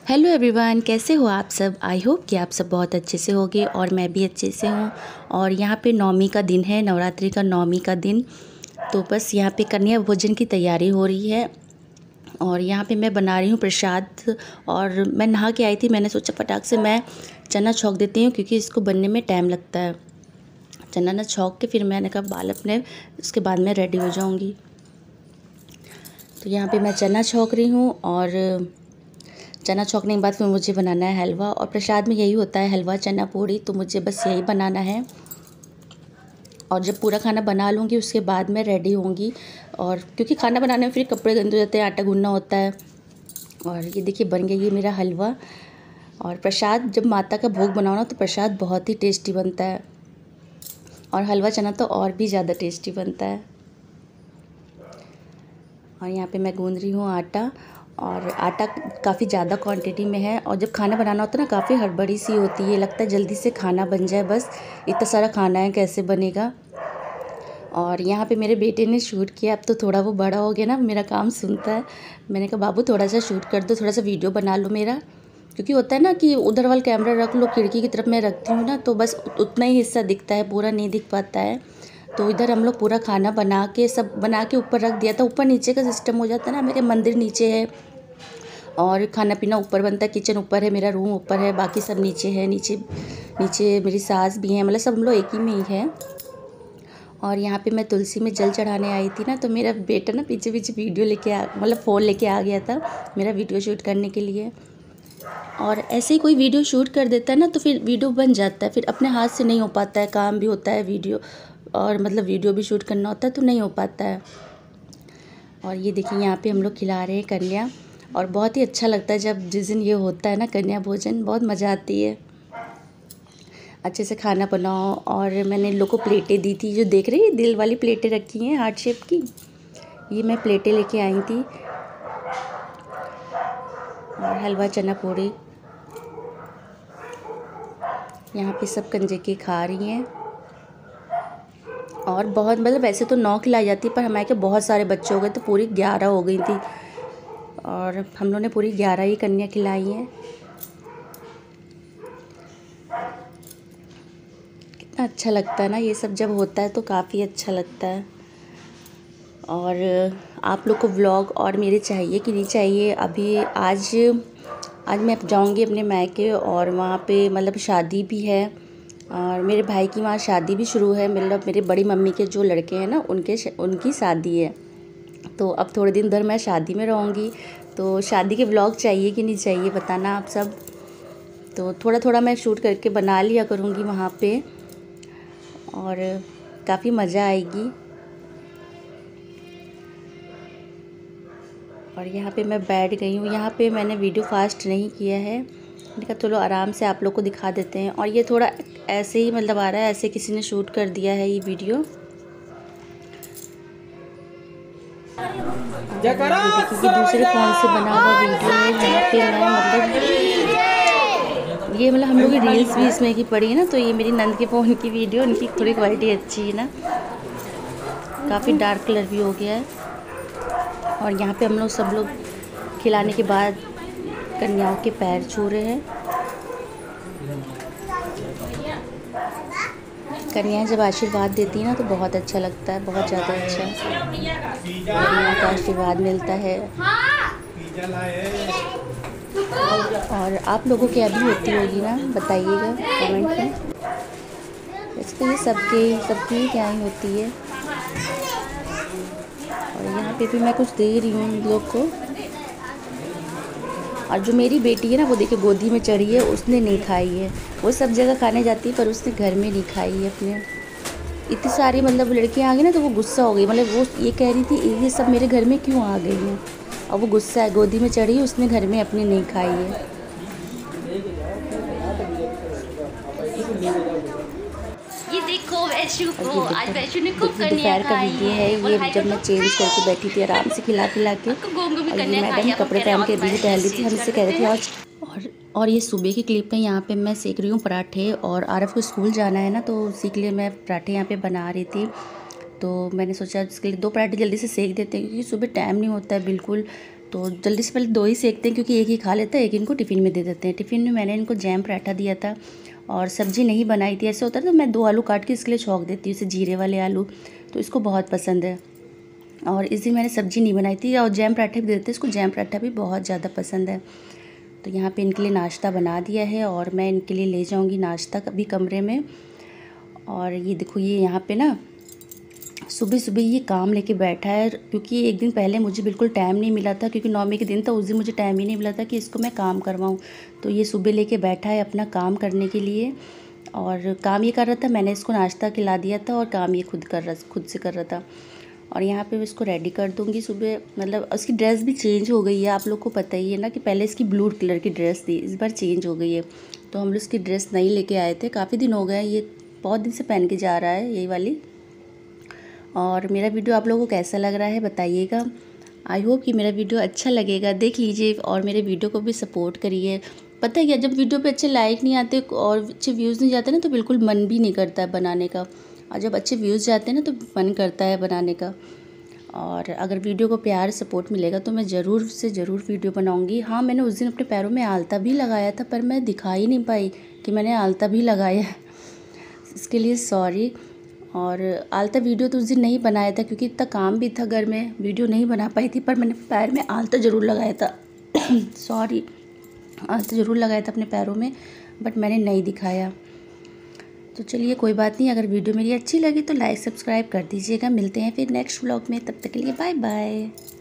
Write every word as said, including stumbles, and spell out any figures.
Hello everyone, कैसे हो आप सब। आई होप कि आप सब बहुत अच्छे से होंगे और मैं भी अच्छे से हूँ। और यहाँ पे नवमी का दिन है, नवरात्रि का नवमी का दिन। तो बस यहाँ पे कन्या भोजन की तैयारी हो रही है और यहाँ पे मैं बना रही हूँ प्रसाद। और मैं नहा के आई थी, मैंने सोचा फटाक से मैं चना छौंक देती हूँ क्योंकि इसको बनने में टाइम लगता है। चना ना छौंक के फिर मैंने कहा बाल अपने, उसके बाद मैं रेडी हो जाऊँगी। तो यहाँ पर मैं चना छौंक रही हूँ और चना छौंकने के बाद फिर मुझे बनाना है हलवा। और प्रसाद में यही होता है, हलवा चना पूड़ी, तो मुझे बस यही बनाना है। और जब पूरा खाना बना लूँगी उसके बाद मैं रेडी होंगी। और क्योंकि खाना बनाने में फिर कपड़े गंदे हो जाते हैं, आटा गूंदना होता है। और ये देखिए बन गया ये मेरा हलवा। और प्रसाद जब माता का भोग बनाओ ना तो प्रसाद बहुत ही टेस्टी बनता है, और हलवा चना तो और भी ज़्यादा टेस्टी बनता है। और यहाँ पे मैं गूंद रही हूँ आटा, और आटा काफ़ी ज़्यादा क्वांटिटी में है। और जब खाना बनाना होता है ना काफ़ी हड़बड़ी सी होती है, लगता है जल्दी से खाना बन जाए, बस इतना सारा खाना है कैसे बनेगा। और यहाँ पे मेरे बेटे ने शूट किया, अब तो थोड़ा वो बड़ा हो गया ना, मेरा काम सुनता है। मैंने कहा बाबू थोड़ा सा शूट कर दो, थोड़ा सा वीडियो बना लो मेरा। क्योंकि होता है ना कि उधर वाला कैमरा रख लो, खिड़की की तरफ मैं रखती हूँ ना, तो बस उतना ही हिस्सा दिखता है, पूरा नहीं दिख पाता है। तो इधर हम लोग पूरा खाना बना के सब बना के ऊपर रख दिया था। ऊपर नीचे का सिस्टम हो जाता है ना, मेरे मंदिर नीचे है और खाना पीना ऊपर बनता है, किचन ऊपर है, मेरा रूम ऊपर है, बाकी सब नीचे है। नीचे नीचे मेरी सास भी हैं, मतलब सब हम लोग एक ही में ही है। और यहाँ पे मैं तुलसी में जल चढ़ाने आई थी ना, तो मेरा बेटा ना पीछे पीछे वीडियो लेके आ मतलब फ़ोन लेके आ गया था मेरा वीडियो शूट करने के लिए। और ऐसे ही कोई वीडियो शूट कर देता है ना तो फिर वीडियो बन जाता है, फिर अपने हाथ से नहीं हो पाता है, काम भी होता है वीडियो और मतलब वीडियो भी शूट करना होता है तो नहीं हो पाता है। और ये देखिए यहाँ पे हम लोग खिला रहे हैं कन्या, और बहुत ही अच्छा लगता है जब जिस दिन ये होता है ना कन्या भोजन, बहुत मज़ा आती है। अच्छे से खाना बनाओ। और मैंने इन लोग को प्लेटें दी थी, जो देख रही है दिल वाली प्लेटें रखी हैं हार्ट शेप की, ये मैं प्लेटें लेके आई थी। और हलवा चना पूड़ी यहाँ पे सब कंजे के खा रही हैं। और बहुत मतलब वैसे तो नौ खिलाई जाती है, पर हमारे के बहुत सारे बच्चे हो गए तो पूरी ग्यारह हो गई थी, और हम लोगों ने पूरी ग्यारह ही कन्या खिलाई हैं। कितना अच्छा लगता है ना ये सब जब होता है, तो काफ़ी अच्छा लगता है। और आप लोग को व्लॉग और मेरे चाहिए कि नहीं चाहिए। अभी आज आज मैं जाऊंगी अपने मायके, और वहाँ पे मतलब शादी भी है, और मेरे भाई की वहाँ शादी भी शुरू है, मतलब मेरे बड़ी मम्मी के जो लड़के हैं ना उनके उनकी शादी है। तो अब थोड़े दिन उधर मैं शादी में रहूँगी, तो शादी के व्लॉग चाहिए कि नहीं चाहिए बताना आप सब। तो थोड़ा थोड़ा मैं शूट करके बना लिया करूँगी वहाँ पे, और काफ़ी मज़ा आएगी। और यहाँ पे मैं बैठ गई हूँ, यहाँ पे मैंने वीडियो फास्ट नहीं किया है, मैंने कहा चलो आराम से आप लोग को दिखा देते हैं। और ये थोड़ा ऐसे ही मतलब आ रहा है, ऐसे किसी ने शूट कर दिया है ये वीडियो। ये देखिए ये दूसरे फ़ोन से बना हुआ वीडियो है, यहाँ पे मैं मतलब ये मतलब हम लोग की रील्स भी इसमें की पड़ी है ना, तो ये मेरी नंद के फ़ोन की वीडियो, उनकी थोड़ी क्वालिटी अच्छी है ना, काफ़ी डार्क कलर भी हो गया है। और यहाँ पे हम लोग सब लोग खिलाने के बाद कन्याओं के पैर छू रहे हैं। कन्याएं जब आशीर्वाद देती हैं ना तो बहुत अच्छा लगता है, बहुत ज़्यादा अच्छा। कन्या का आशीर्वाद मिलता है। और आप लोगों की अभी होती होगी ना, बताइएगा कमेंट में। वैसे तो ये सबके सबकी क्या ही होती है। और यहाँ पे भी मैं कुछ दे रही हूँ उन लोग को। और जो मेरी बेटी है ना वो देखिए गोदी में चढ़ी है, उसने नहीं खाई है। वो सब जगह खाने जाती है पर उसने घर में नहीं खाई है अपने। इतनी सारी मतलब लड़कियाँ आ गई ना तो वो गुस्सा हो गई, मतलब वो ये कह रही थी ये सब मेरे घर में क्यों आ गई हैं, और वो गुस्सा है, गोदी में चढ़ी है, उसने घर में अपनी नहीं खाई है। ये देखो वैशु को, आज वैशु ने खूब कन्या दोपहर का खाई वीडियो है ये, जब मैं चेंज करके बैठी थी आराम से खिला पिला के। और ये मैडम कपड़े पहन के भी टहल रही थी, हमसे कह रही थी आज। और और ये सुबह की क्लिप है, यहाँ पे मैं सेक रही हूँ पराठे, और आरफ को स्कूल जाना है ना तो उसी के लिए मैं पराठे यहाँ पे बना रही थी। तो मैंने सोचा इसके लिए दो पराठे जल्दी से सेक देते हैं क्योंकि सुबह टाइम नहीं होता है बिल्कुल, तो जल्दी से पहले दो ही सेकते हैं क्योंकि एक ही खा लेता है, एक इनको टिफ़िन में दे देते हैं। टिफ़िन में मैंने इनको जैम पराठा दिया था और सब्ज़ी नहीं बनाई थी। ऐसे होता है तो मैं दो आलू काट के इसके लिए छौंक देती हूँ, इसे जीरे वाले आलू, तो इसको बहुत पसंद है। और इस दिन मैंने सब्ज़ी नहीं बनाई थी और जैम पराठा भी देते, इसको जैम पराठा भी बहुत ज़्यादा पसंद है। तो यहाँ पे इनके लिए नाश्ता बना दिया है और मैं इनके लिए ले जाऊँगी नाश्ता कभी कमरे में। और ये देखो, ये यहाँ पे ना सुबह सुबह ये काम लेके बैठा है, क्योंकि एक दिन पहले मुझे बिल्कुल टाइम नहीं मिला था, क्योंकि नौमी के दिन था, उस दिन मुझे टाइम ही नहीं मिला था कि इसको मैं काम करवाऊँ। तो ये सुबह लेके बैठा है अपना काम करने के लिए, और काम ये कर रहा था, मैंने इसको नाश्ता खिला दिया था और काम ये खुद कर रहा खुद से कर रहा था। और यहाँ पे मैं इसको रेडी कर दूँगी सुबह। मतलब उसकी ड्रेस भी चेंज हो गई है, आप लोग को पता ही है ना कि पहले इसकी ब्लू कलर की ड्रेस थी, इस बार चेंज हो गई है। तो हम लोग इसकी ड्रेस नई लेके आए थे, काफ़ी दिन हो गए, ये बहुत दिन से पहन के जा रहा है यही वाली। और मेरा वीडियो आप लोगों को कैसा लग रहा है बताइएगा। आई होप कि मेरा वीडियो अच्छा लगेगा, देख लीजिए और मेरे वीडियो को भी सपोर्ट करिए। पता है क्या, जब वीडियो पे अच्छे लाइक नहीं आते और अच्छे व्यूज़ नहीं जाते ना, तो बिल्कुल मन भी नहीं करता है बनाने का। और जब अच्छे व्यूज़ जाते हैं ना, तो मन करता है बनाने का। और अगर वीडियो को प्यार सपोर्ट मिलेगा तो मैं ज़रूर से ज़रूर वीडियो बनाऊँगी। हाँ, मैंने उस दिन अपने पैरों में आलता भी लगाया था, पर मैं दिखा ही नहीं पाई कि मैंने आलता भी लगाया है, इसके लिए सॉरी। और आलता वीडियो तो उस दिन नहीं बनाया था क्योंकि इतना काम भी था घर में, वीडियो नहीं बना पाई थी, पर मैंने पैर में आलता ज़रूर लगाया था सॉरी, आलता ज़रूर लगाया था अपने पैरों में, बट मैंने नहीं दिखाया। तो चलिए कोई बात नहीं, अगर वीडियो मेरी अच्छी लगी तो लाइक सब्सक्राइब कर दीजिएगा। मिलते हैं फिर नेक्स्ट व्लॉग में, तब तक के लिए बाय बाय।